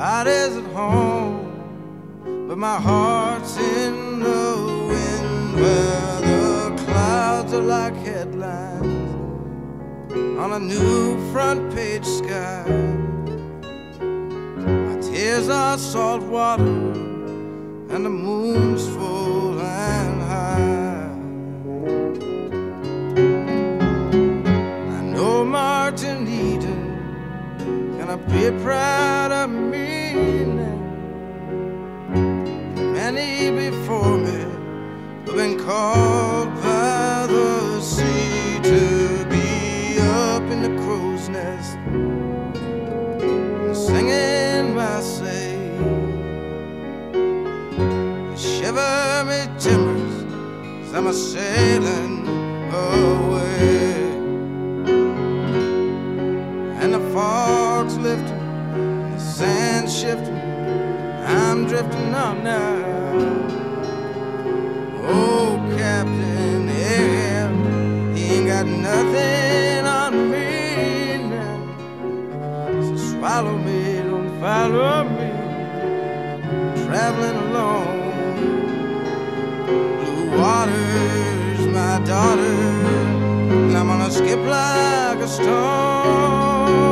body's at home, but my heart's in the wind, where the clouds are like headlines on a new front page sky. My tears are salt water and the moon's full and high. I know Martin Eden gonna be proud of me now. Many before me have been called by the sea to be up in the crow's nest, singing my say. Shiver me timbers as I'm a-sailing away, and the fog's lifting, the sand's shifting, I'm drifting on now. Oh, Captain Ahab, he ain't got nothing on me now. So swallow me, don't follow me, traveling alone. Blue water's my daughter, and I'm gonna skip like a stone.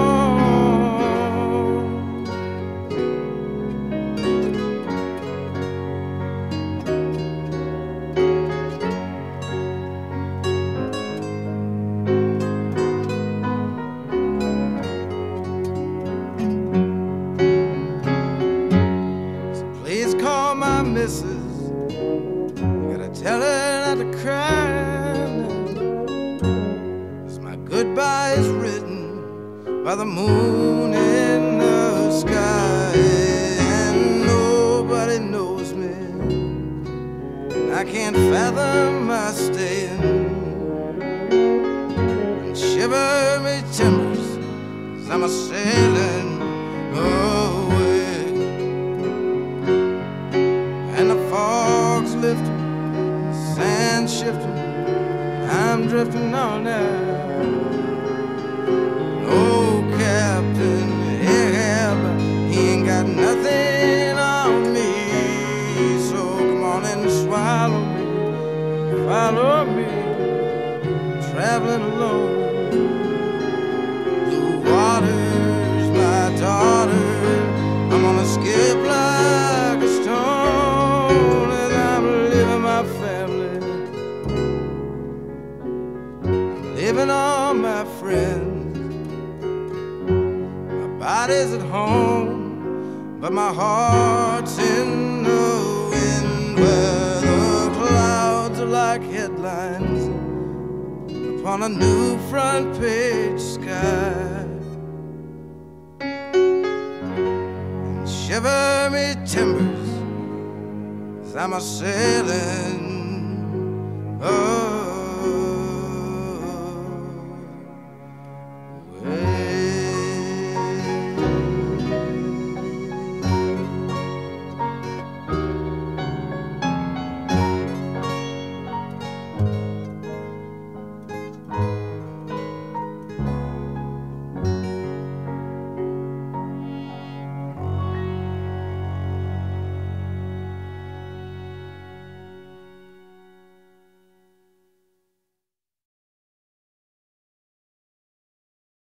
My missus, you gotta tell her not to cry now, 'cause my goodbye is written by the moon in the sky, and nobody knows me, and I can't fathom my staying. And shiver me timbers as I'm a-sailing away, and the fog's lifting, the sand's shifting, I'm drifting on now. Oh, Captain Ahab, he ain't got nothing on me, so come on and swallow me, follow me, traveling alone. Blue water's my daughter, I'm gonna skip like a stone, living on my friends. My body's at home, but my heart's in the wind, where the clouds are like headlines upon a new front page sky. And shiver me timbers as I'm a-sailing